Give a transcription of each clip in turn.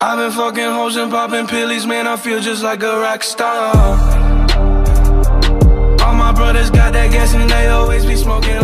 I've been fucking hoes and popping pillies, man, I feel just like a rock star. All my brothers got that gas and they always be smoking.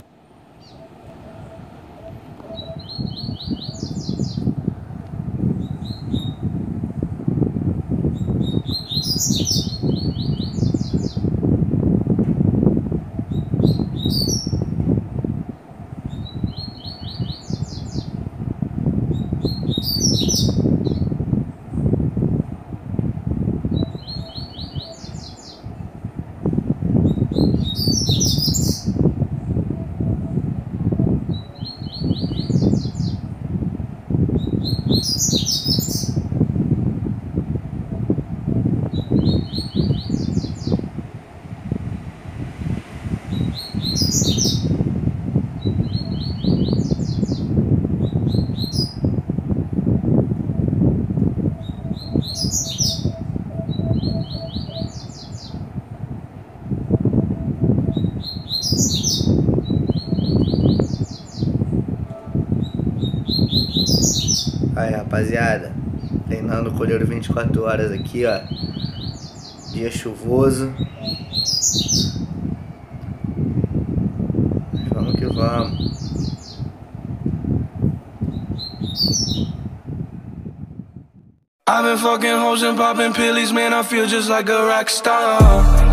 Aí, rapaziada, treinando o colheiro 24 horas aqui, ó. Dia chuvoso. Vamos que vamos. I've been fucking hoes and popping pillies, man, I feel just like a rock star.